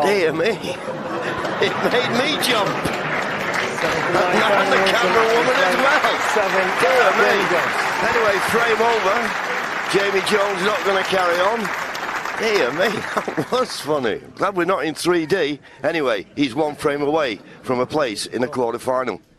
Dear me. It made me jump. And the camera woman as well. Dear me. Anyway, frame over. Jamie Jones not going to carry on. Dear me, that was funny. Glad we're not in 3D. Anyway, he's one frame away from a place in the quarter-final.